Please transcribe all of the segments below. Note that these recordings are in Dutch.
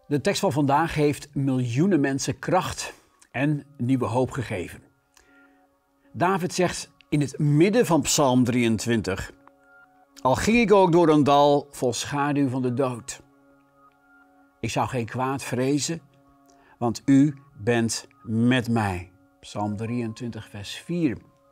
De tekst van vandaag heeft miljoenen mensen kracht en nieuwe hoop gegeven. David zegt in het midden van Psalm 23: Al ging ik ook door een dal vol schaduw van de dood. Ik zou geen kwaad vrezen, want u bent met mij. Psalm 23 vers 4.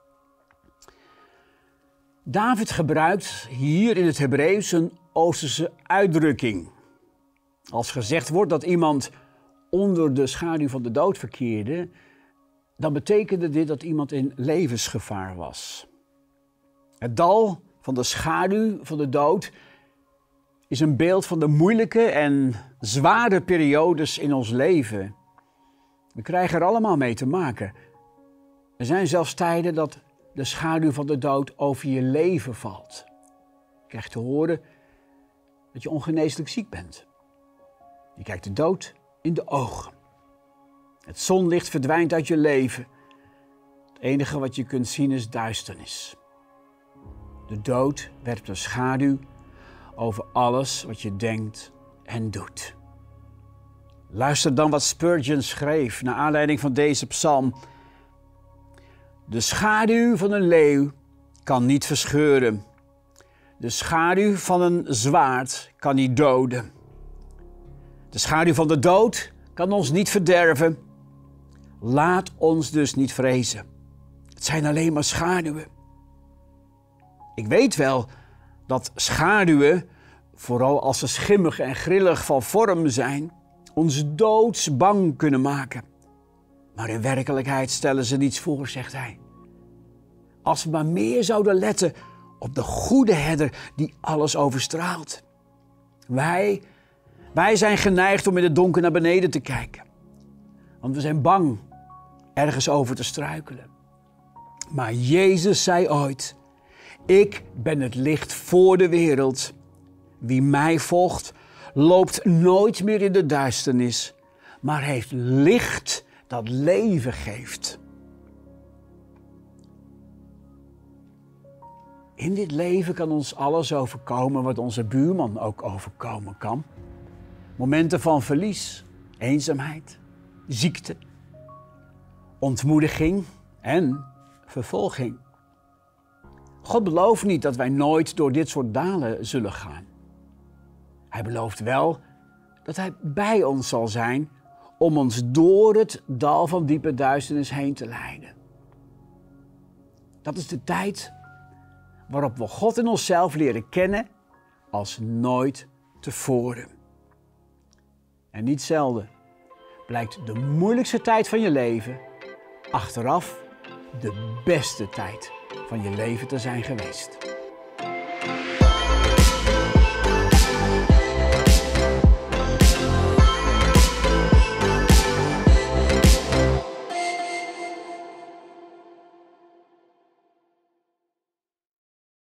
David gebruikt hier in het Hebreeuws een Oosterse uitdrukking. Als gezegd wordt dat iemand onder de schaduw van de dood verkeerde, dan betekende dit dat iemand in levensgevaar was. Het dal van de schaduw van de dood is een beeld van de moeilijke en zware periodes in ons leven. We krijgen er allemaal mee te maken. Er zijn zelfs tijden dat de schaduw van de dood over je leven valt. Je krijgt te horen dat je ongeneeslijk ziek bent. Je kijkt de dood in de ogen. Het zonlicht verdwijnt uit je leven. Het enige wat je kunt zien is duisternis. De dood werpt een schaduw over alles wat je denkt en doet. Luister dan wat Spurgeon schreef naar aanleiding van deze psalm. De schaduw van een leeuw kan niet verscheuren. De schaduw van een zwaard kan niet doden. De schaduw van de dood kan ons niet verderven. Laat ons dus niet vrezen. Het zijn alleen maar schaduwen. Ik weet wel dat schaduwen, vooral als ze schimmig en grillig van vorm zijn, ons doodsbang kunnen maken. Maar in werkelijkheid stellen ze niets voor, zegt hij. Als we maar meer zouden letten op de goede herder die alles overstraalt. Wij zijn geneigd om in het donker naar beneden te kijken. Want we zijn bang ergens over te struikelen. Maar Jezus zei ooit: ik ben het licht voor de wereld. Wie mij volgt, loopt nooit meer in de duisternis, maar heeft licht dat leven geeft. In dit leven kan ons alles overkomen wat onze buurman ook overkomen kan. Momenten van verlies, eenzaamheid, ziekte, ontmoediging en vervolging. God belooft niet dat wij nooit door dit soort dalen zullen gaan. Hij belooft wel dat hij bij ons zal zijn om ons door het dal van diepe duisternis heen te leiden. Dat is de tijd waarop we God in onszelf leren kennen als nooit tevoren. En niet zelden blijkt de moeilijkste tijd van je leven achteraf de beste tijd van je leven te zijn geweest.